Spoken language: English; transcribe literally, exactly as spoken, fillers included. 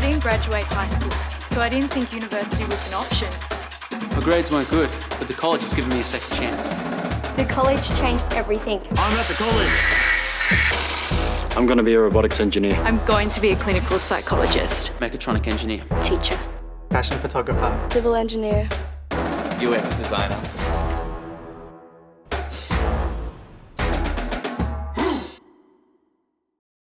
didn't graduate high school, so I didn't think university was an option. My grades weren't good, but the college has given me a second chance. The college changed everything. I'm at the college. I'm going to be a robotics engineer. I'm going to be a clinical psychologist. Mechatronic engineer. Teacher. Fashion photographer. Civil engineer. U X designer.